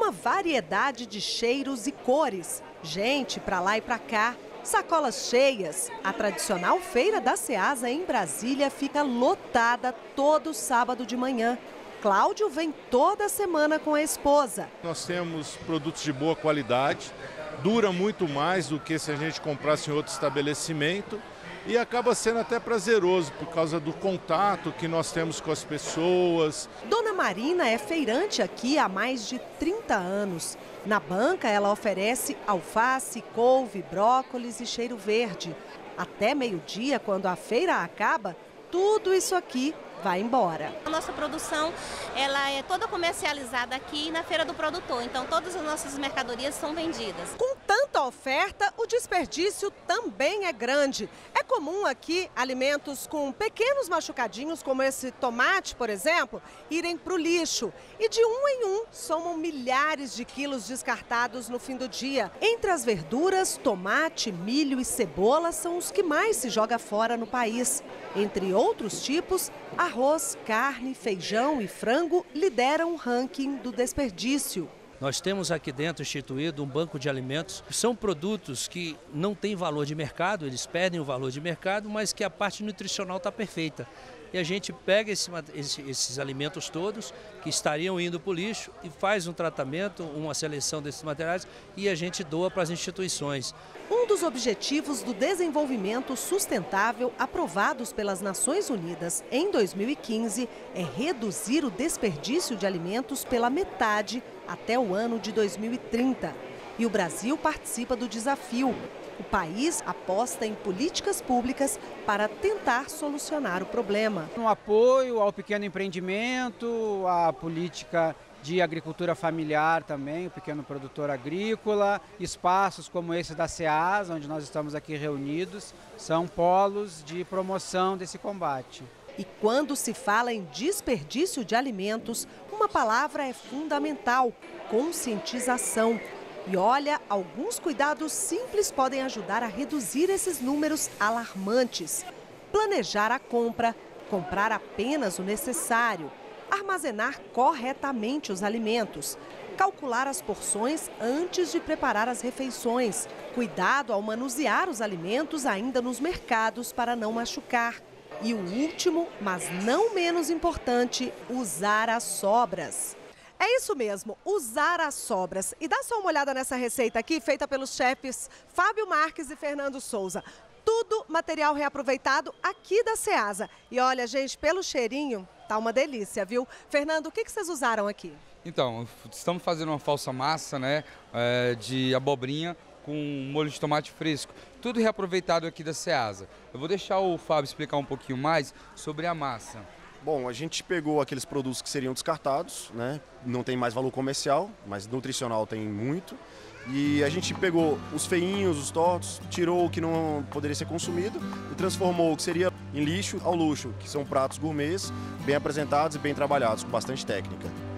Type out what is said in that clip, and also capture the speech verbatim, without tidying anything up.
uma variedade de cheiros e cores, gente para lá e para cá, sacolas cheias. A tradicional Feira da Ceasa em Brasília fica lotada todo sábado de manhã. Cláudio vem toda semana com a esposa. Nós temos produtos de boa qualidade, dura muito mais do que se a gente comprasse em outro estabelecimento e acaba sendo até prazeroso por causa do contato que nós temos com as pessoas. Dona Marina é feirante aqui há mais de trinta anos. Na banca ela oferece alface, couve, brócolis e cheiro verde. Até meio-dia, quando a feira acaba, tudo isso aqui vai embora. A nossa produção ela é toda comercializada aqui na Feira do Produtor, então todas as nossas mercadorias são vendidas. Com tanta oferta, o desperdício também é grande. É comum aqui alimentos com pequenos machucadinhos, como esse tomate, por exemplo, irem para o lixo. E de um em um, somam milhares de quilos descartados no fim do dia. Entre as verduras, tomate, milho e cebola são os que mais se joga fora no país. Entre outros tipos, arroz, carne, feijão e frango lideram o ranking do desperdício. Nós temos aqui dentro instituído um banco de alimentos. São produtos que não têm valor de mercado, eles perdem o valor de mercado, mas que a parte nutricional está perfeita. E a gente pega esse, esse, esses alimentos todos que estariam indo para o lixo e faz um tratamento, uma seleção desses materiais e a gente doa para as instituições. Um dos objetivos do desenvolvimento sustentável aprovados pelas Nações Unidas em dois mil e quinze é reduzir o desperdício de alimentos pela metade até o ano de dois mil e trinta. E o Brasil participa do desafio. O país aposta em políticas públicas para tentar solucionar o problema. Um apoio ao pequeno empreendimento, à política de agricultura familiar também, o pequeno produtor agrícola, espaços como esse da Ceasa, onde nós estamos aqui reunidos, são polos de promoção desse combate. E quando se fala em desperdício de alimentos, uma palavra é fundamental: conscientização. E olha, alguns cuidados simples podem ajudar a reduzir esses números alarmantes. Planejar a compra, comprar apenas o necessário, armazenar corretamente os alimentos, calcular as porções antes de preparar as refeições, cuidado ao manusear os alimentos ainda nos mercados para não machucar. E o último, mas não menos importante, usar as sobras. É isso mesmo, usar as sobras. E dá só uma olhada nessa receita aqui, feita pelos chefes Fábio Marques e Fernando Souza. Tudo material reaproveitado aqui da Ceasa. E olha, gente, pelo cheirinho, tá uma delícia, viu? Fernando, o que que vocês usaram aqui? Então, estamos fazendo uma falsa massa, né, é, de abobrinha com molho de tomate fresco. Tudo reaproveitado aqui da Ceasa. Eu vou deixar o Fábio explicar um pouquinho mais sobre a massa. Bom, a gente pegou aqueles produtos que seriam descartados, né? Não tem mais valor comercial, mas nutricional tem muito. E a gente pegou os feinhos, os tortos, tirou o que não poderia ser consumido e transformou o que seria em lixo ao luxo, que são pratos gourmets, bem apresentados e bem trabalhados, com bastante técnica.